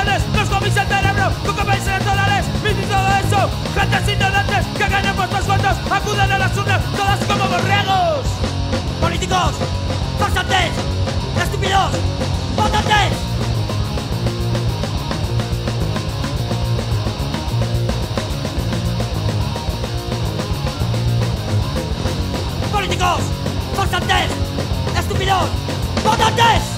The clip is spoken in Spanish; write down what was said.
millones, nos coméis el cerebro con coméis electorales, y todo eso. Gentes ignorantes que ganan vuestros votos, acuden a las urnas todas como borregos. Políticos, farsantes, estúpidos, votantes. Políticos, farsantes, estúpidos, votantes.